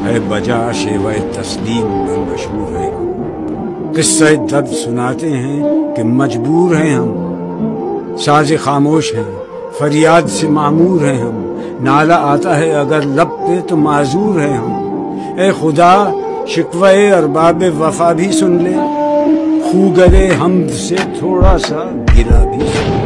है बजा शेवा तस्लीम में मशहूर है। किस्सा दर्द सुनाते हैं कि मजबूर हैं हम, साज़े खामोश हैं, फरियाद से मामूर हैं हम, नाला आता है अगर लब पे तो माजूर हैं हम। ए खुदा शिकवे अरबाब वफा भी सुन ले, खू गरे हमद से थोड़ा सा गिला भी सुन ले।